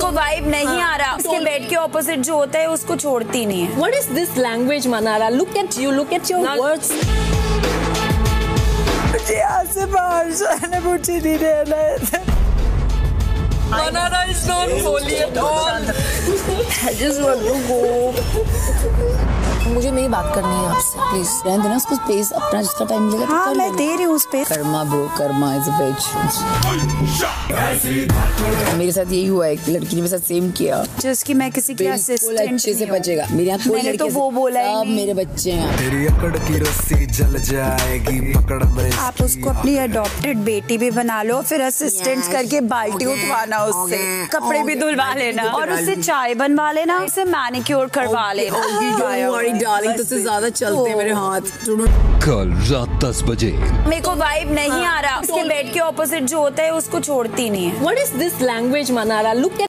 को वाइब नहीं आ रहा। उसके बेड के ऑपोजिट जो होता है उसको छोड़ती नहीं है। What is this language, Manara? Look at you, look at your words. मुझे यहाँ से बाहर जाना, मुझे नहीं रहना है। Manara is not holy at all. I just want to go. मुझे नहीं बात करनी है आपसे, प्लीज रहने देना उसको स्पेस, अपना जिसका टाइम मिलेगा हाँ मैं दे रही हूँ space. Karma bro, karma is a bitch. मेरे साथ यही हुआ, एक लड़की ने मेरे साथ सेम किया। जिसकी मैं किसी की असिस्टेंट अच्छे से बचेगा। मेरे यहाँ कोई लड़की तो वो बोला ही सब नहीं। मेरे बच्चे हैं। तेरी अकड़ की रस्सी जल जाएगी पकड़ में। आप उसको अपनी अडॉप्टेड बेटी भी बना लो, फिर असिस्टेंट करके बाल्टी उठवाना उससे, कपड़े भी धुलवा लेना और उससे चाय बनवा लेना, उससे मैनिक्योर करवा लेना। डार्लिंग तुझसे ज्यादा चलते हैं मेरे हाथ। कल रात 10 बजे। मेरे को वाइब नहीं आ रहा। उसके बेड के ऑपोजिट जो होता है उसको छोड़ती नहीं है। What is this language, Manara? Look at